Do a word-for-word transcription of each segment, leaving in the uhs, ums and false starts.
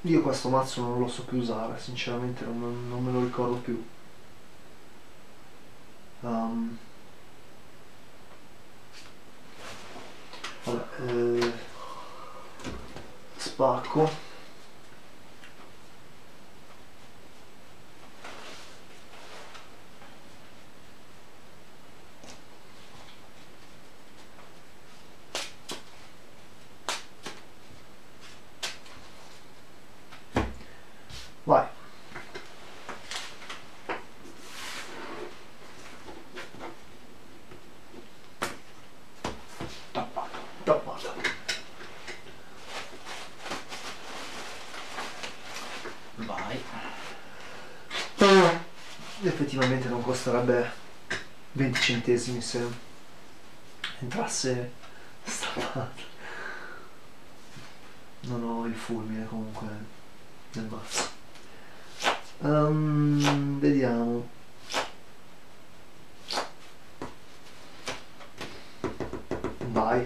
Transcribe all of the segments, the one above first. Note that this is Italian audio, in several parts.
Io questo mazzo non lo so più usare, sinceramente non, non me lo ricordo più. Um, vabbè, eh, spacco. Vai. Tappato. Tappato. Vai. Effettivamente non costerebbe venti centesimi se entrasse stampato. Non ho il fulmine comunque nel mazzo. Um, vediamo. Vai.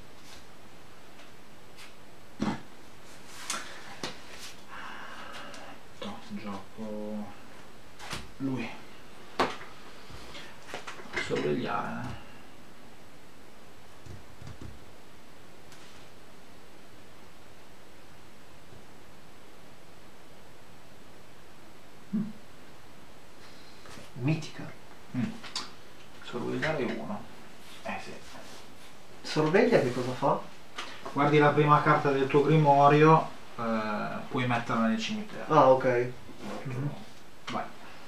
No, gioco lui. Sorvegliare. Mm. Mitica. Mm. Sorvegliare uno. Eh sì. Sorveglia che cosa fa? Guardi la prima carta del tuo grimorio, eh, puoi metterla nel cimitero. Ah, ok. Mm-hmm. Vai.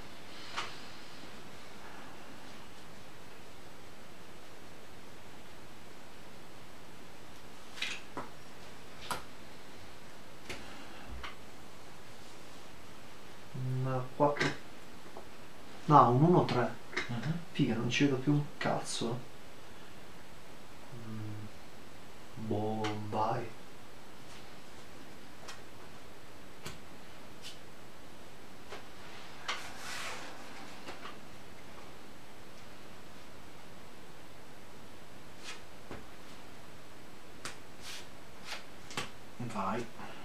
Un quattro. No, un uno tre. Mm-hmm. Figa, non ci vedo più un cazzo. Mm. Boh, vai. Vai.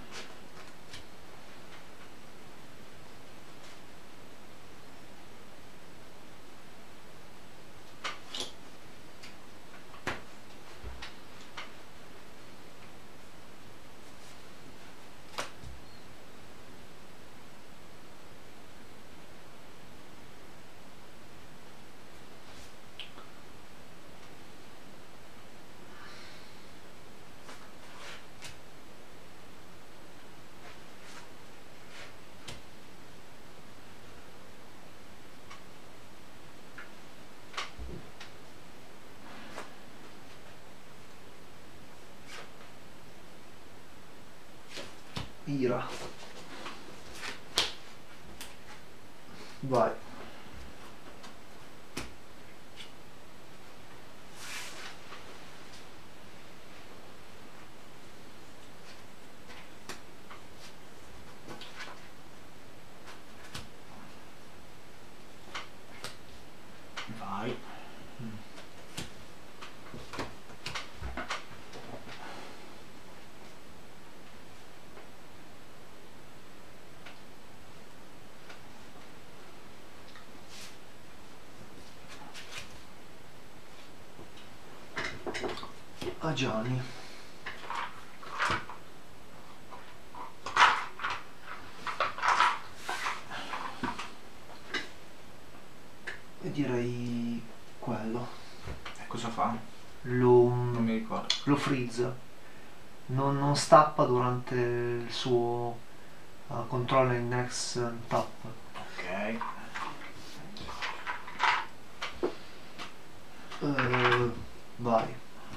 Ira. Vai. Vai. Mm. Ah, Gianni. E direi quello. E cosa fa? Lo, Non mi ricordo. lo freeze. Non, non stappa durante il suo uh, control in next tap. Ok. Uh, vai.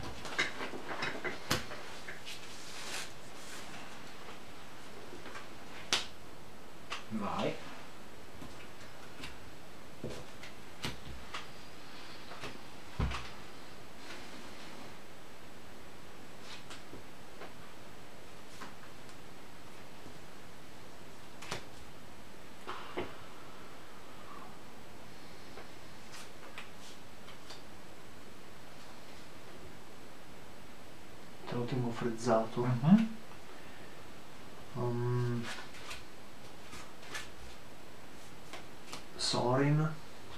Vai. Te lo tengo frizzato. Mm-hmm. um, Sorin.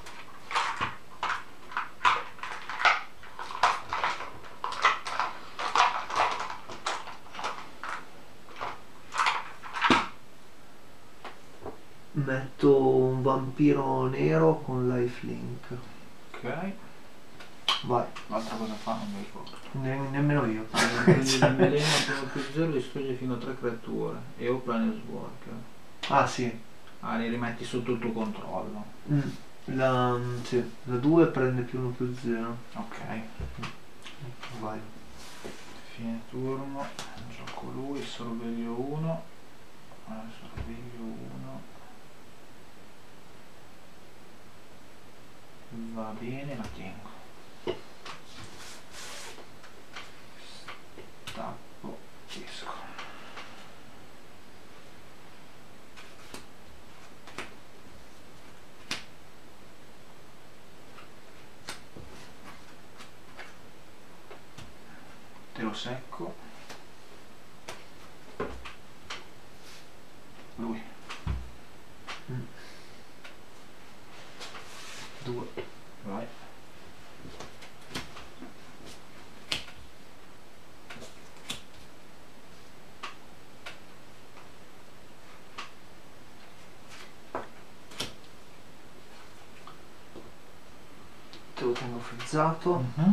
Metto un vampiro nero con lifelink. Ok. Vai. L'altra cosa fa non mi ricordo. Ne- nemmeno io. Quelli di veleno primo più zero distrugge fino a tre creature e o Planet Worker. Ah sì. Ah, li rimetti sotto il tuo controllo. Mm. La, sì. La due prende più uno più zero. Ok. Vai. Fine turno, gioco lui, sorveglio uno. Sorveglio uno. Va bene, la tengo. Tappo, esco. Te lo secco. Lui. Mm. Due. Vai. Te lo tengo frizzato. Mm-hmm.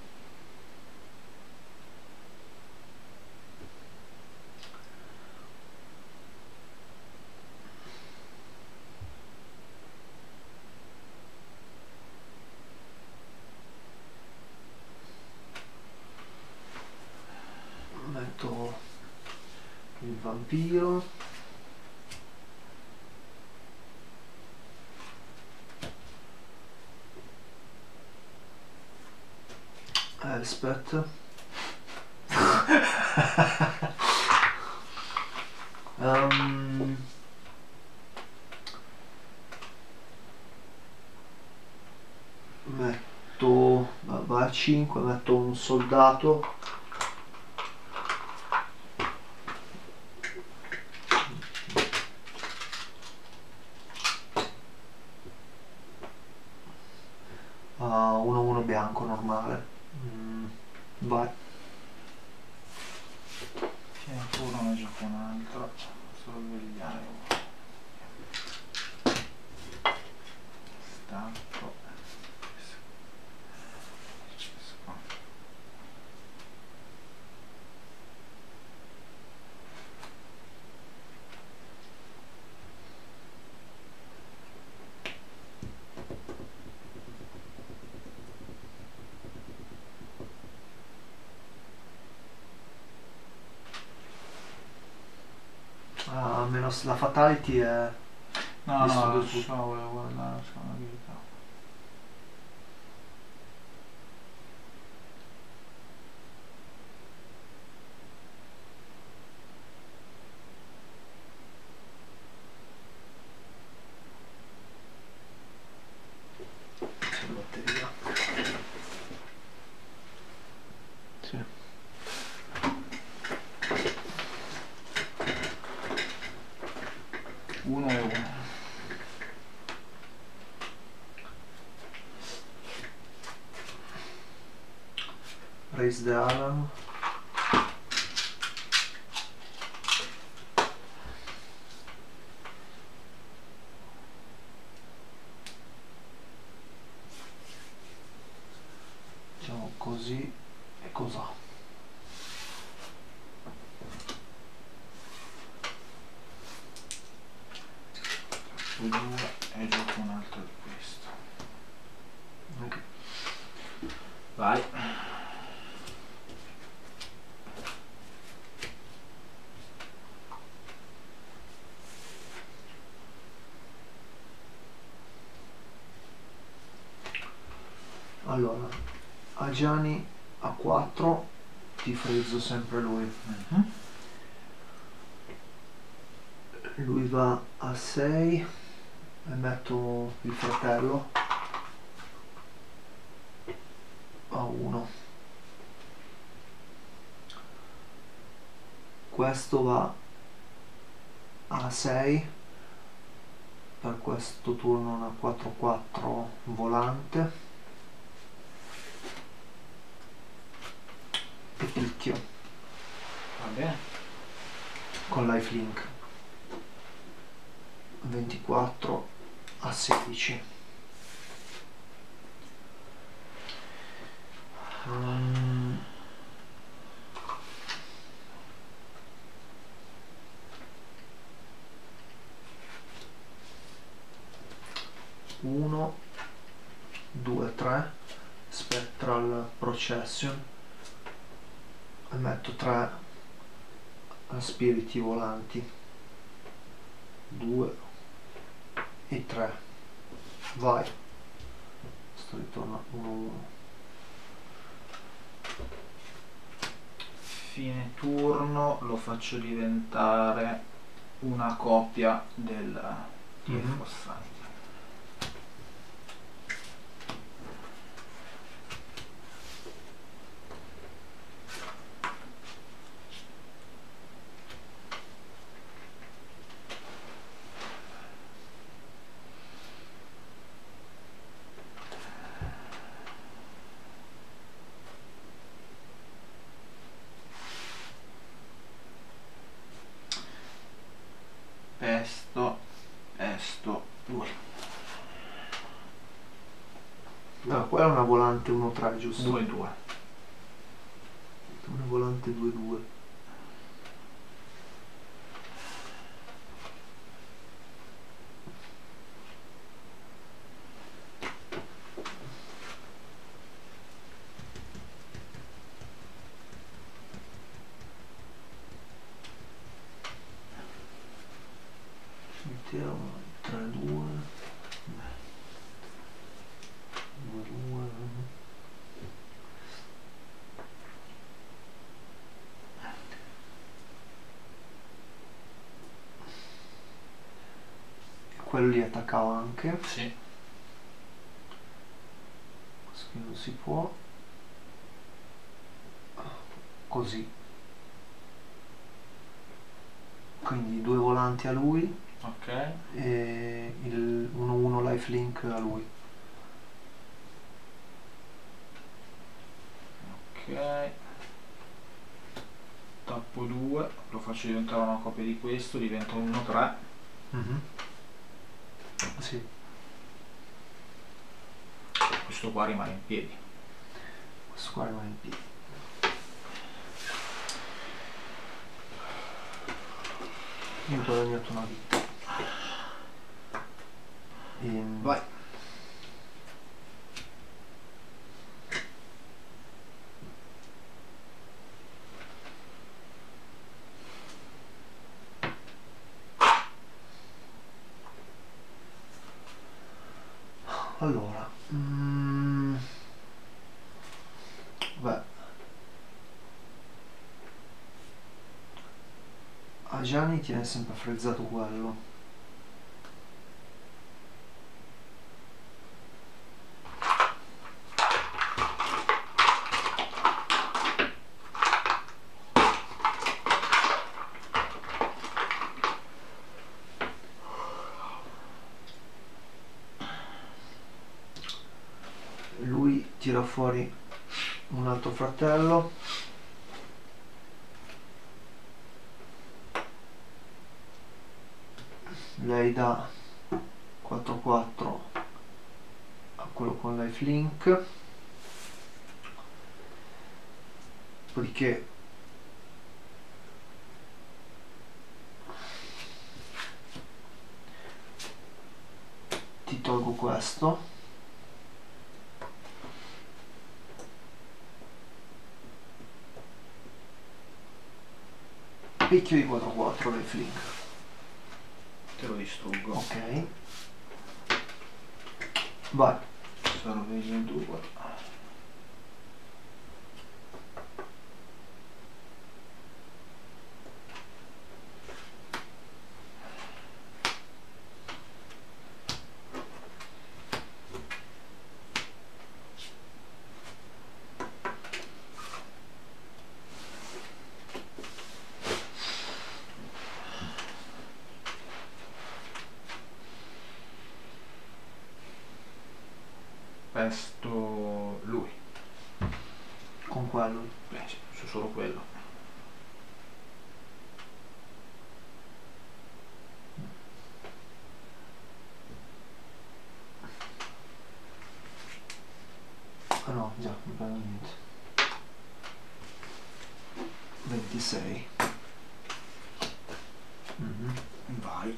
Metto il vampiro. Elspeth. um, metto va a cinque, metto un soldato. a uno uno bianco normale. Mm, vai. Fine turno ne gioco un altro. Sorvegliare uno. Stacco. Esco. Ah, meno la fatality è No, Visto no, che lo su- so, volevo guardare la seconda abilità. c'è la batteria. Sì. Uno e uno. Raise the alarm. Facciamo così e cos'ha? Su due e gioco un altro di questo. Ok. Vai. Allora, Agiani a quattro, ti frizzo sempre lui. Mm-hmm. Lui va a sei e metto il fratello a uno. Questo va a sei per questo turno una quattro quattro volante e picchio Va bene. con lifelink ventiquattro a sedici. um, uno due tre Spectral Procession e metto tre spiriti volanti, due e tre, vai, sto ritorno uno uno. Fine turno lo faccio diventare una copia del T F Mhm. Fossani. Pesto, pesto, due. No, quella è una volante uno tre, giusto? due due. Una volante due due. Mettiamo tre due due due. E quello lì attaccava anche, Sì. questo qui non si può, così, quindi due volanti a lui Ok. e il uno uno lifelink a lui. Ok. Tappo due, lo faccio diventare una copia di questo, diventa un uno tre. Mhm. Sì, Questo qua rimane in piedi. questo qua rimane in piedi. Io ho guadagnato una vita. Ehm, Vai. Allora, mm, beh, a Gianni tiene sempre frizzato quello. Lui tira fuori un altro fratello. Lei dà quattro quattro a quello con lifelink. Dopodiché ti tolgo questo. Picchio di quattro quattro lifelink. Te lo distruggo. Ok. Vai. Serve due. pesto lui. Con quello. Beh, sì, su solo quello. Ah no, già, non prendo niente. ventisei. Mm-hmm. Vai.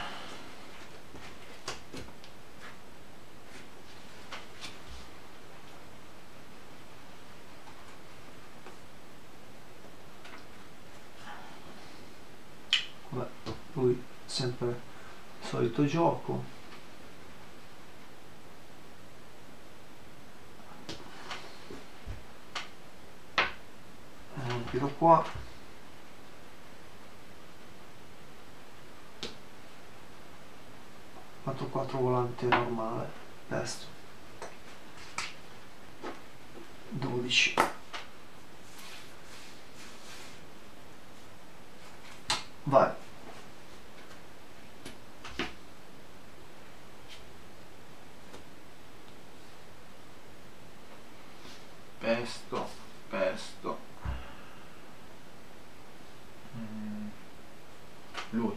Vabbè, lui sempre solito gioco. Un tiro qua. quattro quattro volante normale. Pesto. dodici. Vai. Pesto, pesto. Mm. Lui.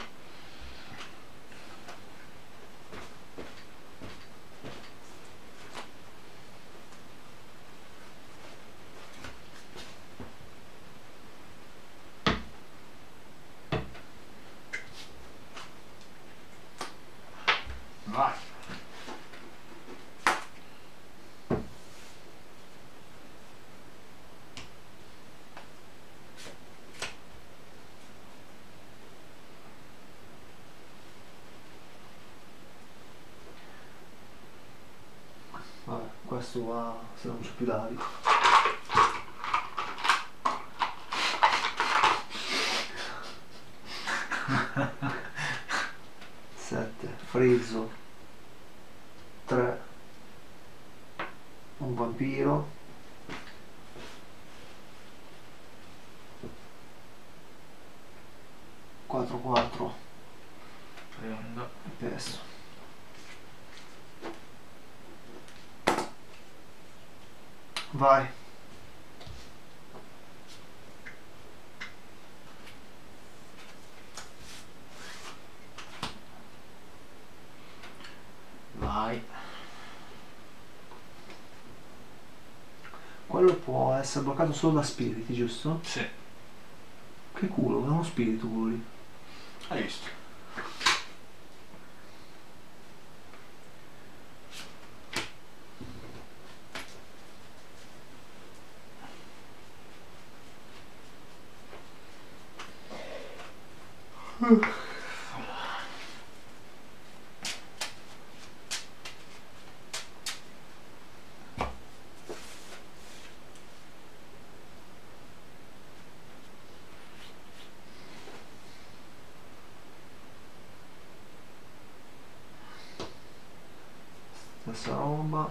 Vai. Vabbè, questo va se non c'è più dadi. sette, frizzo, tre, un vampiro, quattro quattro, Prendo. pesto. Vai. Vai. Quello può essere bloccato solo da spiriti, giusto? Sì. Che culo, è uno spirito quello lì. Hai visto? Stessa roba.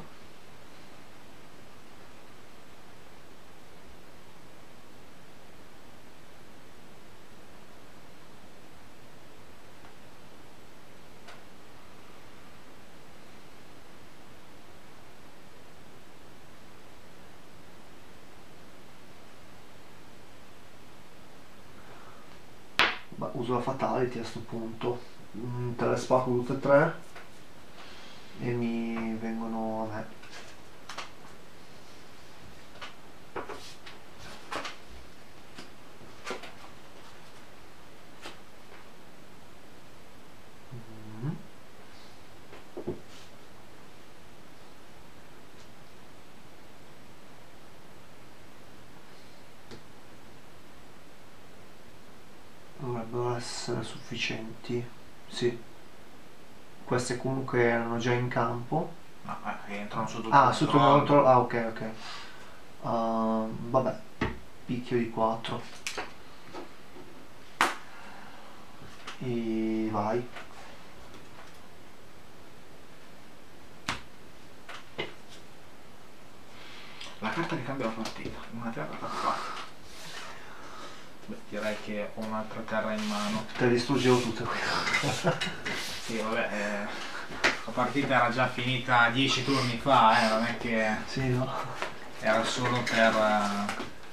Beh, uso la fatality a sto punto. Mm, te le spacco tutte e tre e mi vengono a me. Mm. Dovrebbero essere sufficienti. Sì. Queste comunque erano già in campo. No, eh, entrano sotto il Ah, sotto il controllo. controllo. Ah, ok, ok. Uh, vabbè, picchio di quattro. E vai. La carta che cambia la partita. Una terra da qua. Beh, direi che ho un'altra terra in mano. Te le distruggevo tutte qui. Sì, vabbè. Eh... La partita era già finita dieci turni fa, eh, non è che Sì, no? era solo per,